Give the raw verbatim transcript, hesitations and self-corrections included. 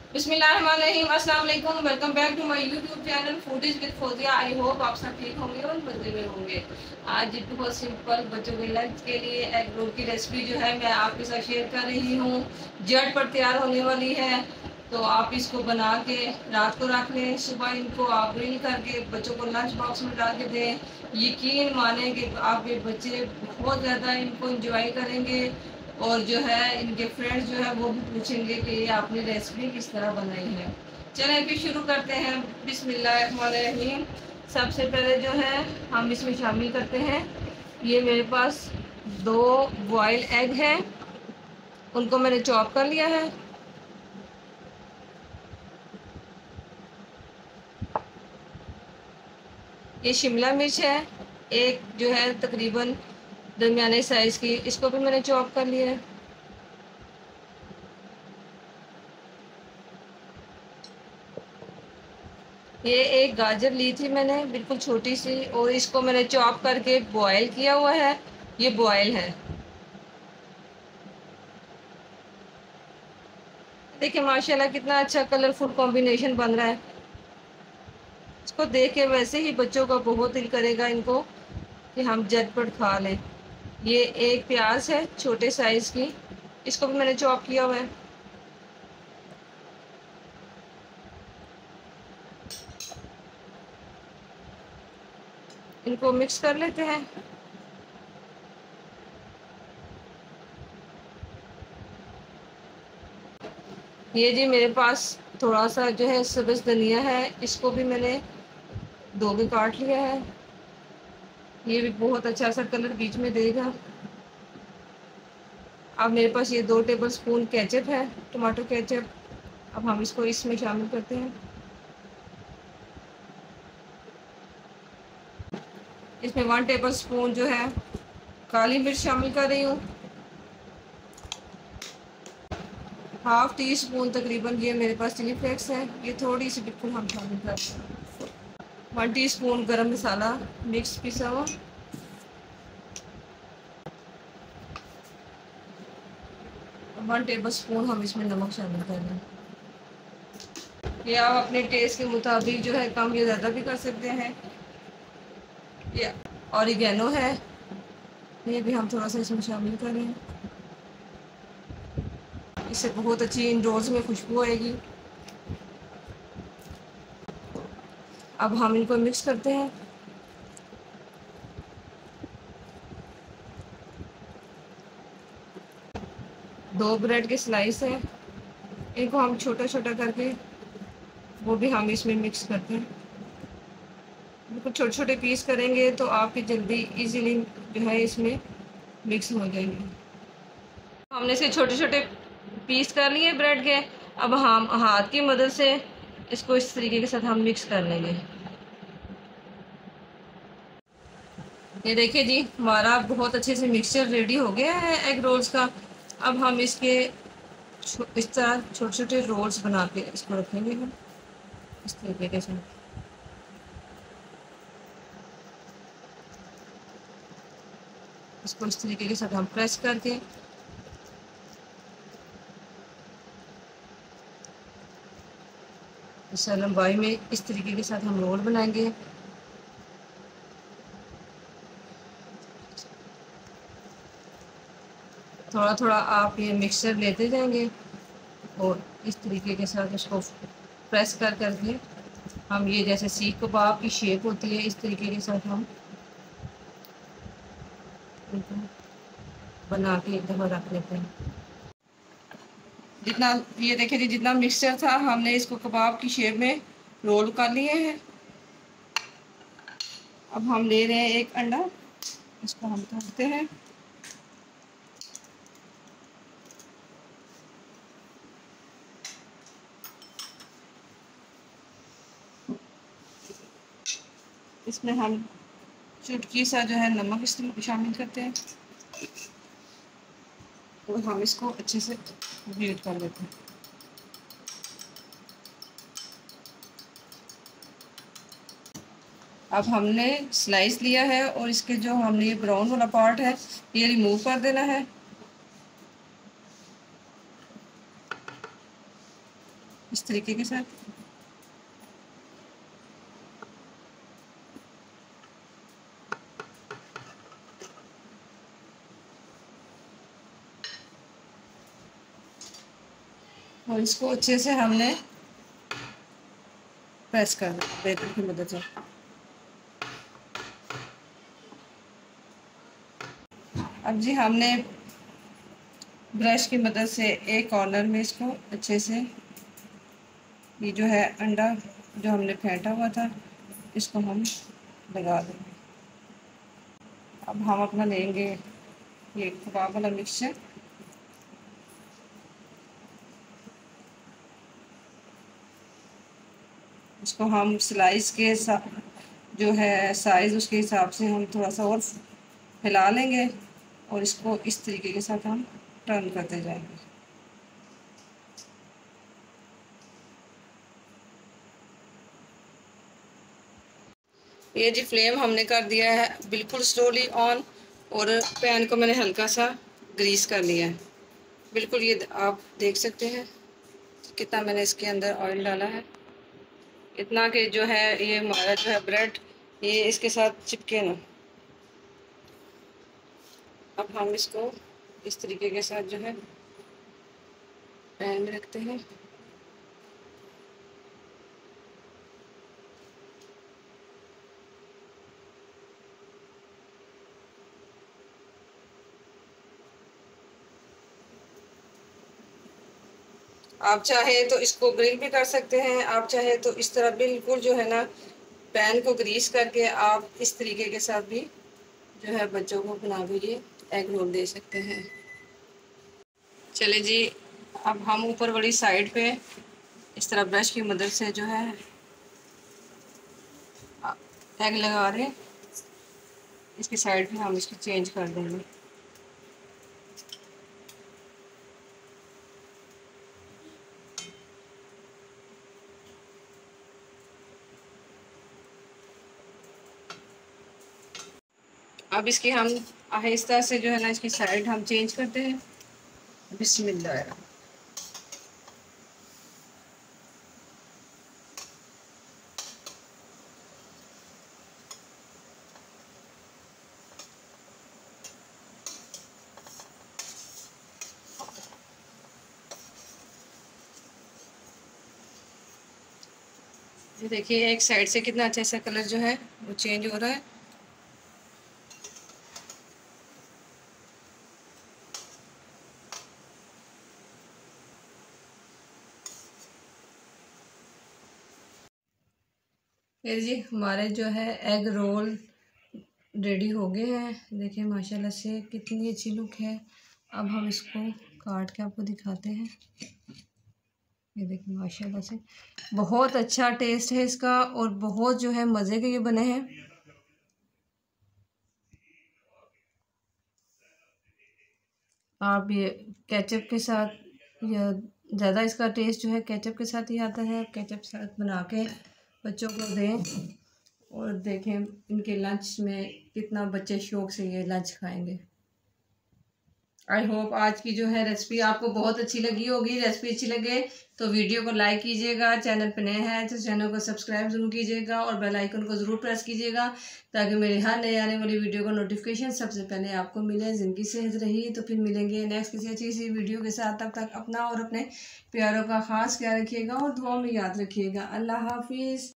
बिस्मिल्लाहिर्रहमानिर्रहीम, अस्सलाम वालेकुम। Welcome back to my YouTube channel foodies with Fauzia. I hope आप सब ठीक होंगे और मजे में होंगे। आज बहुत सिंपल बच्चों के लंच के लिए एग रोल की रेसिपी जो है मैं आपके साथ शेयर कर रही हूँ। झट पर तैयार होने वाली है, तो आप इसको बना के रात को रख लें, सुबह इनको आप ग्रिल करके बच्चों को लंच बॉक्स में डाल के दें। यकीन माने कि आपके बच्चे बहुत ज़्यादा इनको इंजॉय करेंगे और जो है इनके फ्रेंड्स जो है वो भी पूछेंगे कि ये आपने रेसिपी किस तरह बनाई है। चलें फिर शुरू करते हैं। बिस्मिल्लाहिर्रहमानिर्रहीम। सबसे पहले जो है हम इसमें शामिल करते हैं, ये मेरे पास दो बॉयल एग है, उनको मैंने चॉप कर लिया है। ये शिमला मिर्च है, एक जो है तकरीबन दरमियाने साइज़ की, इसको भी मैंने चॉप कर लिया है। ये एक गाजर ली थी मैंने बिल्कुल छोटी सी, और इसको मैंने चॉप करके बॉयल किया हुआ है। ये बॉयल है। देखिए माशाल्लाह कितना अच्छा कलरफुल कॉम्बिनेशन बन रहा है। इसको देख के वैसे ही बच्चों का बहुत दिल करेगा इनको कि हम झटपट खा लें। ये एक प्याज है छोटे साइज़ की, इसको भी मैंने चॉप किया हुआ है। इनको मिक्स कर लेते हैं। ये जी मेरे पास थोड़ा सा जो है सब्ज़ धनिया है, इसको भी मैंने दो में काट लिया है। ये भी बहुत अच्छा सा कलर बीच में देगा। अब मेरे पास ये दो टेबल स्पून केचप है, टमाटो केचप। अब हम इसको इसमें शामिल करते हैं। इसमें वन टेबल स्पून जो है काली मिर्च शामिल कर रही हूँ। हाफ टी स्पून तकरीबन ये मेरे पास चिली फ्लेक्स है, ये थोड़ी सी बिल्कुल हम शामिल करते हैं। वन टी स्पून गरम मसाला मिक्स पिसा हुआ। वन टेबल स्पून हम इसमें नमक शामिल कर रहे हैं। ये आप अपने टेस्ट के मुताबिक जो है कम या ज़्यादा भी कर सकते हैं। ये ऑरिगेनो है, ये भी हम थोड़ा सा इसमें शामिल करें, इससे बहुत अच्छी इन रोल्स में खुशबू आएगी। अब हम इनको मिक्स करते हैं। दो ब्रेड के स्लाइस है, इनको हम छोटा छोटा करके वो भी हम इसमें मिक्स करते हैं। बिल्कुल छोटे छोटे पीस करेंगे तो आपकी जल्दी इजीली जो है इसमें मिक्स हो जाएंगे। हमने इसे छोटे छोटे पीस कर लिए ब्रेड के। अब हम हाथ की मदद से इसको इस तरीके के साथ हम मिक्स कर लेंगे। ये देखिए जी हमारा बहुत अच्छे से मिक्सचर रेडी हो गया है एग रोल्स का। अब हम इसके इस तरह छोटे छोटे रोल्स बना के इसको रखेंगे हम इस तरीके से। इसको इस तरीके के साथ हम प्रेस करके इस लंबाई में इस तरीके के साथ हम रोल बनाएंगे। थोड़ा थोड़ा आप ये मिक्सचर लेते जाएंगे और इस तरीके के साथ इसको प्रेस कर करके हम ये जैसे सीख कबाब की शेप होती है इस तरीके के साथ हम बना के एक दफ़ा रख लेते हैं। जितना ये देखिए जी जितना मिक्सचर था हमने इसको कबाब की शेप में रोल कर लिए हैं। अब हम ले रहे हैं एक अंडा, इसको हम तोड़ते हैं। इसमें हम चुटकी सा जो है नमक इसमें शामिल करते हैं और हम इसको अच्छे से बीट कर लेते हैं। अब हमने स्लाइस लिया है और इसके जो हमने ये ब्राउन वाला पार्ट है ये रिमूव कर देना है। इस तरीके के साथ। और इसको अच्छे से हमने प्रेस करना बेलन की मदद से। अब जी हमने ब्रश की मदद से एक कॉर्नर में इसको अच्छे से, ये जो है अंडा जो हमने फेंटा हुआ था, इसको हम लगा देंगे। अब हम अपना लेंगे ये कबाब वाला मिक्सचर। इसको हम स्लाइस के जो है साइज़ उसके हिसाब से हम थोड़ा सा और फैला लेंगे और इसको इस तरीके के साथ हम टर्न करते जाएंगे। ये जी फ्लेम हमने कर दिया है बिल्कुल स्लोली ऑन, और पैन को मैंने हल्का सा ग्रीस कर लिया है बिल्कुल। ये आप देख सकते हैं कितना मैंने इसके अंदर ऑयल डाला है, इतना कि जो है ये हमारा जो है ब्रेड ये इसके साथ चिपके ना। अब हम इसको इस तरीके के साथ जो है पैन में रखते हैं। आप चाहे तो इसको ग्रिल भी कर सकते हैं, आप चाहे तो इस तरह बिल्कुल जो है ना पैन को ग्रीस करके आप इस तरीके के साथ भी जो है बच्चों को बना के ये एग रोल दे सकते हैं। चले जी, अब हम ऊपर वाली साइड पे इस तरह ब्रश की मदद से जो है एग लगा रहे हैं, इसकी साइड पे हम इसको चेंज कर देंगे। अब इसकी हम आहिस्ता से जो है ना इसकी साइड हम चेंज करते हैं। बिस्मिल्लाह। ये देखिए एक साइड से कितना अच्छा सा कलर जो है वो चेंज हो रहा है। ये जी हमारे जो है एग रोल रेडी हो गए हैं। देखिए माशाल्लाह से कितनी अच्छी लुक है। अब हम इसको काट के आपको दिखाते हैं। ये देखिए माशाल्लाह से बहुत अच्छा टेस्ट है इसका और बहुत जो है मज़े के ये बने हैं। आप ये केचप के साथ या ज़्यादा इसका टेस्ट जो है केचप के साथ ही आता है। केचप के साथ बना के बच्चों को दें और देखें इनके लंच में कितना बच्चे शौक से ये लंच खाएंगे। आई होप आज की जो है रेसिपी आपको बहुत अच्छी लगी होगी। रेसिपी अच्छी लगे तो वीडियो को लाइक कीजिएगा, चैनल पर नए हैं तो चैनल को सब्सक्राइब ज़रूर कीजिएगा और बेल आइकन को ज़रूर प्रेस कीजिएगा ताकि मेरे हर नए आने वाली वीडियो का नोटिफिकेशन सबसे पहले आपको मिले। ज़िंदगी सेहत रही तो फिर मिलेंगे नेक्स्ट किसी अच्छी सी वीडियो के साथ। तब तक अपना और अपने प्यारों का ख़ास ख्याल रखिएगा और दुआ में याद रखिएगा। अल्लाह हाफिज़।